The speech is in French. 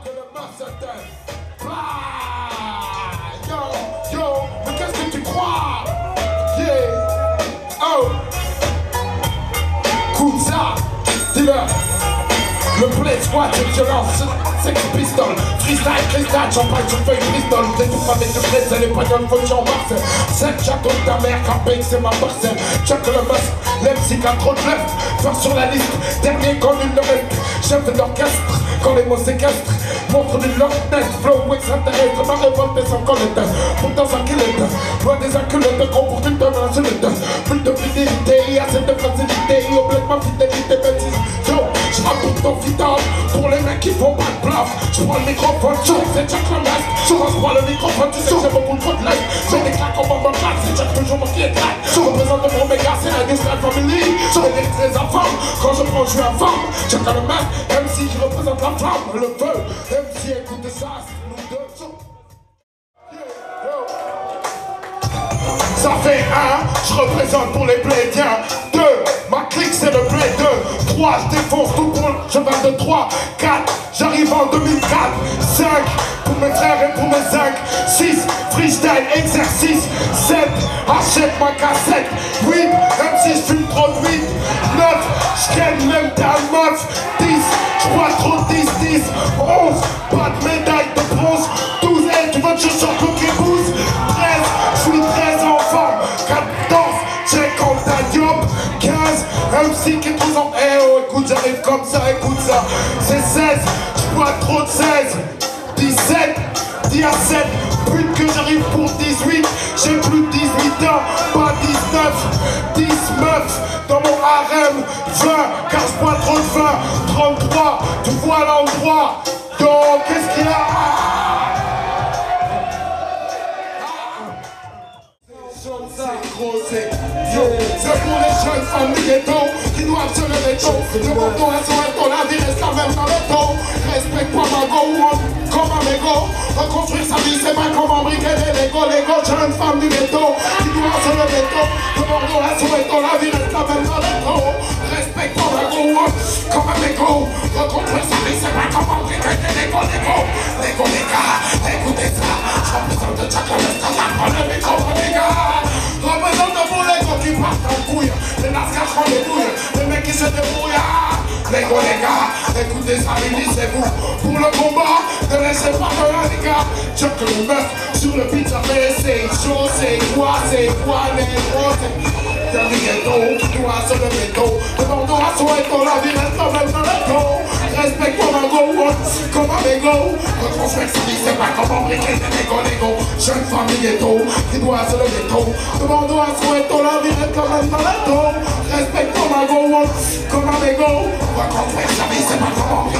que le meuf se tait. Yo, mais qu'est-ce que tu crois? Yeah, oh. Écoute ça, dis-leur. Le play squat, c'est violence, sex pistol, freestyle, cristal, champagne sur feuille pistol. T'es tout avec du blé, c'est l'espagnol, faut que j'en marche. 7 châteaux de ta mère, campé, c'est ma parcelle. Check le boss, l'MC a trop de left. Faire sur la liste, dernier quand nul ne reste. Chef d'orchestre, quand les mots séquestrent. Montre du Loch Ness, flow extraterrestre. Ma révolte est sans colette, pourtant sans kilette. Loin des inculettes, gros pour une tonne insolite. Plus de fidélité, assez de facilité. Oublie ma fidélité, bêtise. Yo, j'rappe ton fidèle pour les mecs qui font pas de bluff. J'prends le microphone, je c'est Jack le masque. Je prends le microphone, tu sais que j'ai beaucoup trop de like. J'ai des claques en bande de c'est Jack toujours mon pied de like. Je représente mon méga, c'est la New Style Family. Je regrette les enfants, quand je prends, je suis un femme. Jack le masque, MC qui représente la flamme, le feu. MC écoute ça, c'est nous deux. Ça fait 1, je représente pour les plédiens. 2, ma clique c'est le play 2. 3, je défonce tout pour le cheval de 3. 4, j'arrive en 2004. 5, pour mes frères et pour mes 5. 6, freestyle exercice. 7, achète ma cassette. 8, même si je fume trop de 8. 9, je gagne même ta meuf. 10, je bois trop de 10, 10. 11, pas de médaille de bronze. 12, hey, tu veux que je sorte le kibboutz. 13, je suis 13 enfants. 14, j'ai compte à Diop. 15, MC qui est tous en eh oh, écoute, j'arrive comme ça, écoute ça. C'est 16, je bois trop de 16. 17, 17, pute que j'arrive pour 18. J'ai plus de 18 ans, pas 19. 10 meufs dans mon harem. 20, car je bois trop de vin. 33, tu vois l'endroit. Donc, qu'est-ce qu'il y a? C'est pour les jeunes femmes du ghetto qui doivent se lever tôt. Demande-toi à son ton la vie reste la même dans le dos. Respecte pas ma go comme un mégot. Reconstruire sa vie c'est pas comme embriquer des Lego. Jeunes femmes du ghetto qui doivent se lever tôt. Demande-toi à son ton la vie reste la même dans le dos. Respecte pas ma go comme un mégot. Reconstruire sa vie c'est pas comme embriquer des Lego. Les gars, écoutez ça. Je représente de Jack le Masque, prends le micro les gars. Représente pour les gars qui partent en couille. Les lascars prennent les douilles, les mecs qui se débrouillent. Les gars, écoutez ça, unissez-vous pour le combat. Ne laissez pas de les gars. Check le meuf sur le beat, ça fait c'est chaud, c'est quoi, les gros, c'est le ghetto qui doit se lever tôt. Demandons à son éto, la vie reste quand même dans le dos. Respecte comme un go, comme un mégot. Reconstruire sa vie, c'est pas comme embriquer des Lego. Jeune famille ghetto qui doit se lever tôt. Demandons à son éto, la vie reste quand même dans le dos. Respecte comme un go, comme un mégot. Reconstruire sa vie, c'est pas comme